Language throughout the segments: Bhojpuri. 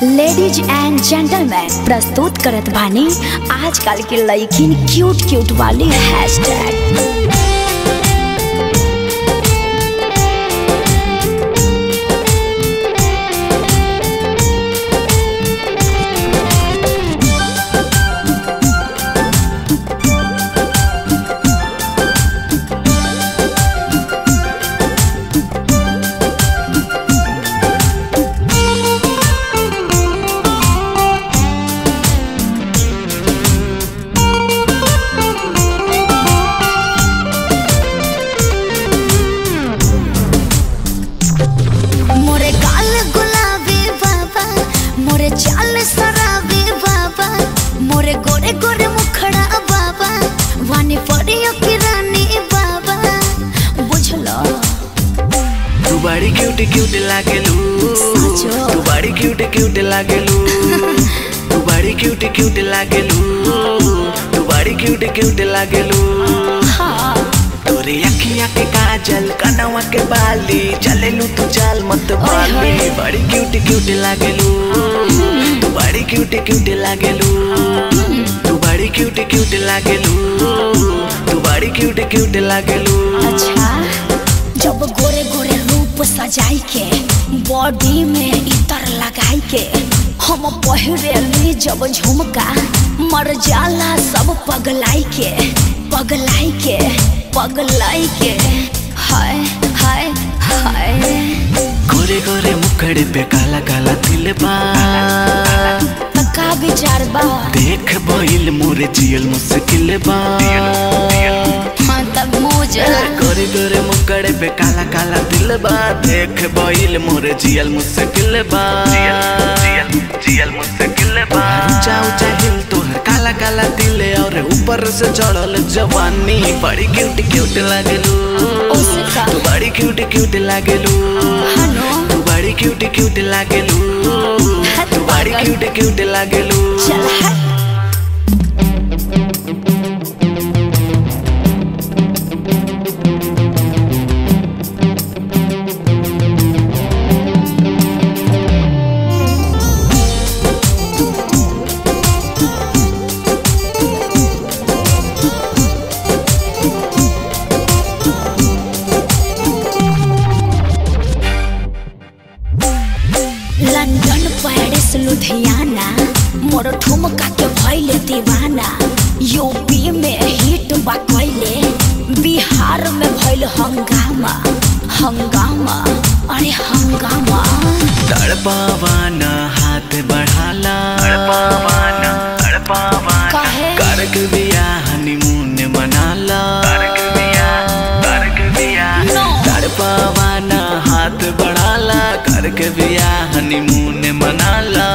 लेडीज एंड जेंटलमैन प्रस्तुत करत बानी आजकल के लड़किन क्यूट क्यूट वाली हैशटैग। चाल सराबी बाबा मोरे गोरे गोरे मुखड़ा बाबा वानी पड़ियो की रानी बाबा बुझलो। तू बड़ी क्यूट क्यूट लागेलू, तू बड़ी क्यूट क्यूट लागेलू, तू बड़ी क्यूट क्यूट लागेलू, तू बड़ी क्यूट क्यूट लागेलू। तोरे अखियाँ के काजल कनवा के बाली चलेलू तू चाल मत बाली। बड़ी क्यूट क्यूट लागेलू, तू बड़ी क्यूट क्यूट लागेलू, तू बड़ी क्यूट क्यूट लागेलू, तू बड़ी क्यूट क्यूट लागेलू। अच्छा जब गोरे गोरे रूप सजाई के बॉडी में इतर लगाई के हम पहिरेली जब झुमका मर जाला सब पगलाई के पगलाई के पगलाई के। हाय हाय हाय गोरे गोरे मुखड़े पे काला काला तिल बा, का विचार बा देख भइल मोरे जियल मुश्किल बा। हाँ तब मुझे गोरे गोरे मुखड़े पे काला काला तिल बा, देख भइल मोरे जियल मुश्किल बा। जियल मुश्किल बा। ऊंचा ऊंचा हिल तोहर काला काला तिल और ऊपर से चढ़ल जवानी। बड़ी क्यूट क्यूट लागेलू, तू बड़ी क्यूट क्यूट लागेलू, तू बड़ी क्यूट क्यूट लागेलू, तू बड़ी क्यूट क्यूट लागेलू। लंदन पेरिस लुधियाना मोर ठुमका के भइले दीवाना। यूपी में हिट बा कइले, बिहार में भइल हंगामा हंगामा अरे हंगामा। तड़पावाना हाथ बढ़ाला, करक बिया हनीमून मनाला। तड़पावाना हाथ बढ़ाला, करक बिया हनीमून मनाला।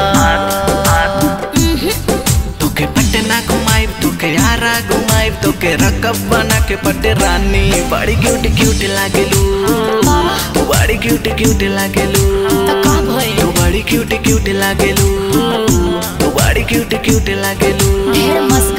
तोके पटना घुमाइब, तोके आरा घुमाइब, तोके रकब बना के पटे रानी। बड़ी क्यूट क्यूट लागेलू, तू बड़ी क्यूट क्यूट लागेलू, तू बड़ी क्यूट क्यूट लागेलू, तू बड़ी क्यूट क्यूट लागेलू। ढेर मस्का